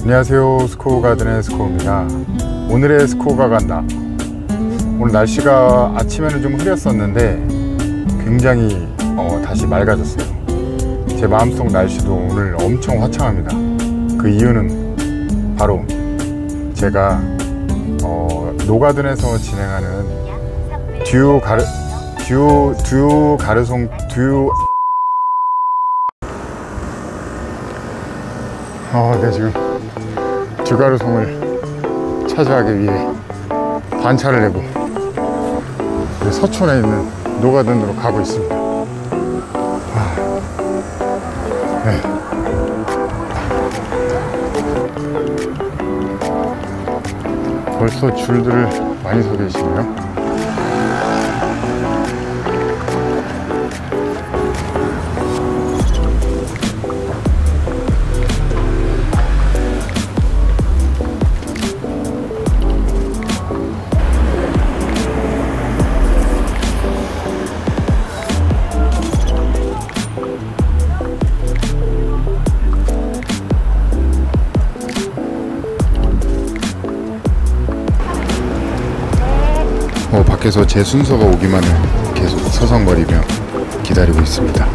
안녕하세요, 스코어가든의 스코어입니다. 오늘의 스코어가 간다. 오늘 날씨가 아침에는 좀 흐렸었는데 굉장히 다시 맑아졌어요. 제 마음속 날씨도 오늘 엄청 화창합니다. 그 이유는 바로 제가 노가든에서 진행하는 듀 가르송 네, 지금 듀가르송을 차지하기 위해 반차를 내고 서촌에 있는 노가든으로 가고 있습니다. 네. 벌써 줄들을 많이 서 계시네요. 밖에서 제 순서가 오기만을 계속 서성거리며 기다리고 있습니다.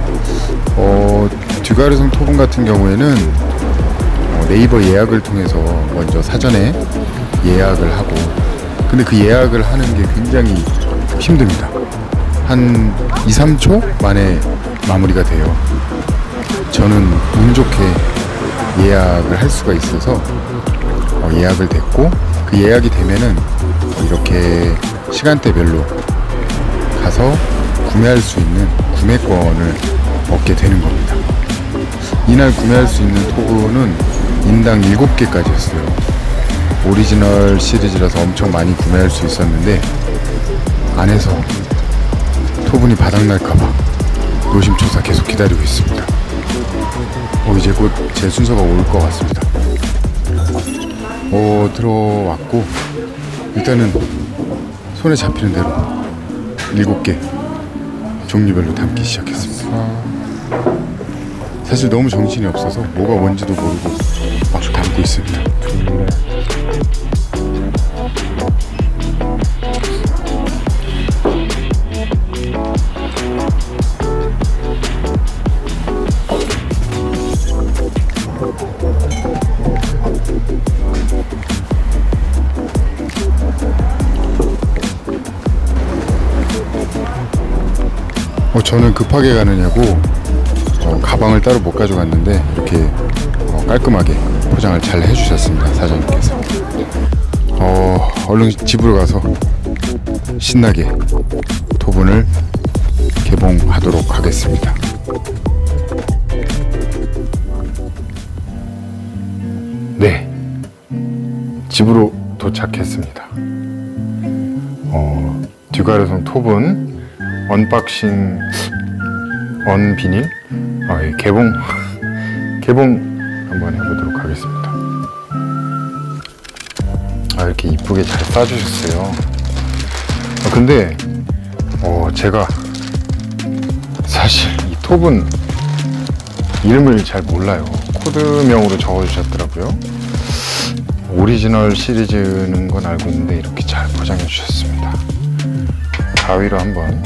듀가르송 토분 같은 경우에는 네이버 예약을 통해서 먼저 사전에 예약을 하고, 근데 그 예약을 하는 게 굉장히 힘듭니다. 한 2~3초 만에 마무리가 돼요. 저는 운 좋게 예약을 할 수가 있어서 예약을 됐고, 그 예약이 되면은 이렇게 시간대별로 가서 구매할 수 있는 구매권을 얻게 되는 겁니다. 이날 구매할 수 있는 토분은 인당 7개까지였어요. 오리지널 시리즈라서 엄청 많이 구매할 수 있었는데 안에서 토분이 바닥날까봐 노심초사 계속 기다리고 있습니다. 이제 곧 제 순서가 올 것 같습니다. 들어왔고 일단은 손에 잡히는 대로 7개 종류별로 담기 시작했습니다. 사실 너무 정신이 없어서 뭐가 뭔지도 모르고 막 담고 있습니다. 저는 급하게 가느냐고 가방을 따로 못 가져갔는데 이렇게 깔끔하게 포장을 잘 해주셨습니다, 사장님께서. 얼른 집으로 가서 신나게 토분을 개봉하도록 하겠습니다. 네, 집으로 도착했습니다. 듀가르송 토분 언박싱 언비닐 개봉 한번 해보도록 하겠습니다. 이렇게 이쁘게 잘 싸주셨어요. 근데 제가 사실 이 톱은 이름을 잘 몰라요. 코드명으로 적어주셨더라고요. 오리지널 시리즈는 건 알고 있는데 이렇게 잘 포장해 주셨습니다. 가위로 한번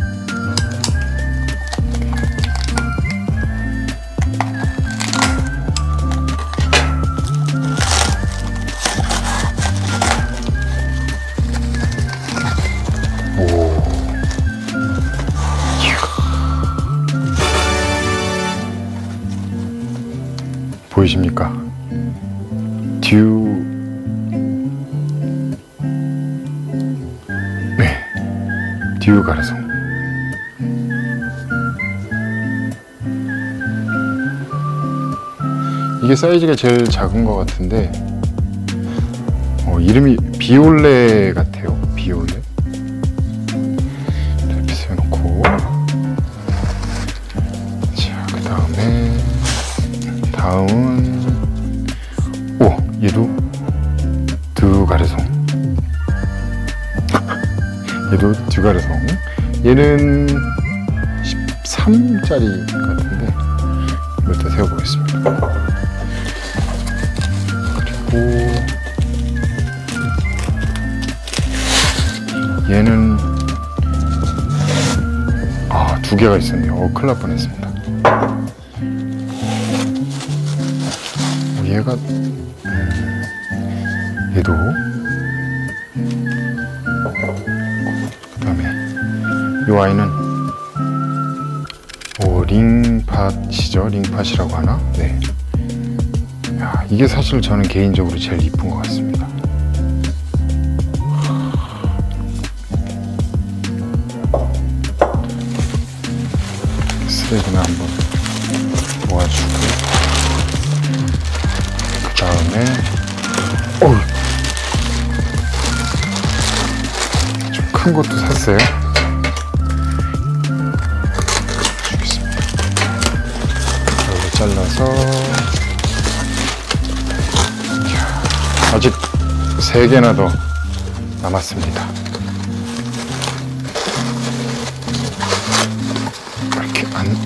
보이십니까? 듀가르송. 이게 사이즈가 제일 작은 것 같은데 이름이 비올레 같아요. 비올레. 이렇게 세워놓고, 자, 그 다음은 얘도 듀가르송. 얘도 듀가르송. 얘는 13짜리 같은데 이걸 또 세워보겠습니다. 얘는 두 개가 있었네요. 큰일 날 뻔했습니다. 얘가 얘도, 그 다음에 이 아이는 링팟이죠. 링팟이라고 하나? 네. 야, 이게 사실 저는 개인적으로 제일 이쁜 것 같습니다. 쓰레기는 한번 모아주고, 그 다음에 좀 큰 것도 샀어요. 주겠습니다. 이렇게 잘라서, 아직 3개나 더 남았습니다. 이렇게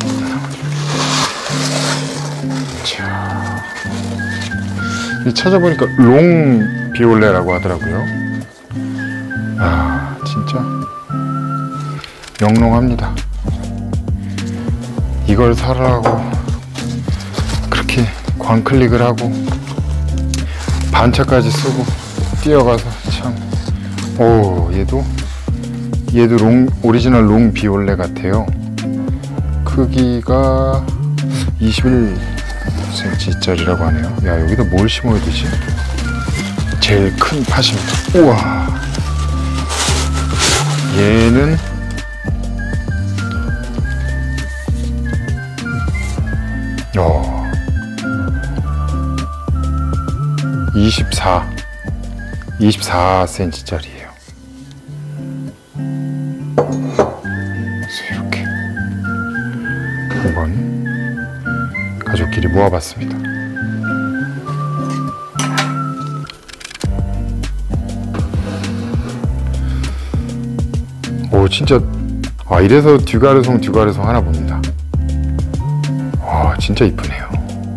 찾아보니까 롱 비올레라고 하더라고요. 진짜 영롱합니다. 이걸 사라고 그렇게 광클릭을 하고 반차까지 쓰고 뛰어가서 참. 얘도 오리지널 롱 비올레 같아요. 크기가 21cm짜리라고 하네요. 야, 여기다 뭘 심어야 되지? 제일 큰 팥입니다. 우와. 얘는 24cm짜리예요. 그래서 이렇게 한번 가족끼리 모아봤습니다. 진짜 이래서 듀가르송 하나 봅니다. 진짜 이쁘네요.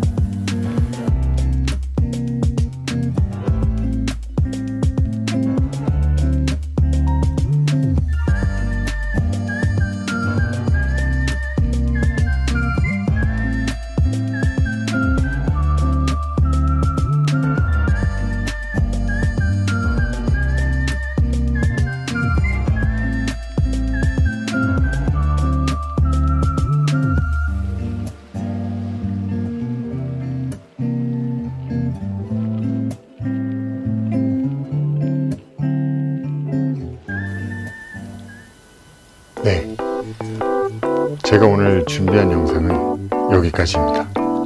네, 제가 오늘 준비한 영상은 여기까지입니다.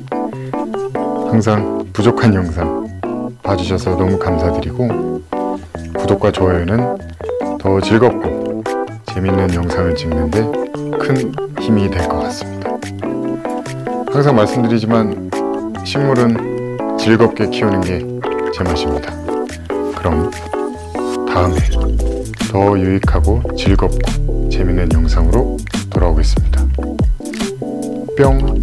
항상 부족한 영상 봐주셔서 너무 감사드리고, 구독과 좋아요는 더 즐겁고 재밌는 영상을 찍는데 큰 힘이 될 것 같습니다. 항상 말씀드리지만 식물은 즐겁게 키우는 게 제 맛입니다. 그럼 다음에 더 유익하고 즐겁고 재밌는 영상으로 돌아오겠습니다. 뿅!